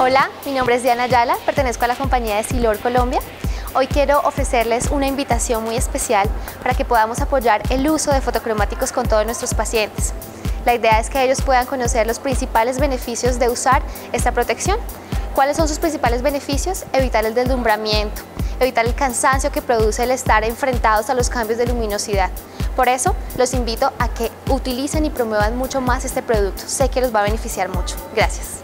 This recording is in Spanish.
Hola, mi nombre es Diana Ayala, pertenezco a la compañía de Silor Colombia. Hoy quiero ofrecerles una invitación muy especial para que podamos apoyar el uso de fotocromáticos con todos nuestros pacientes. La idea es que ellos puedan conocer los principales beneficios de usar esta protección. ¿Cuáles son sus principales beneficios? Evitar el deslumbramiento, evitar el cansancio que produce el estar enfrentados a los cambios de luminosidad. Por eso, los invito a que utilicen y promuevan mucho más este producto. Sé que los va a beneficiar mucho. Gracias.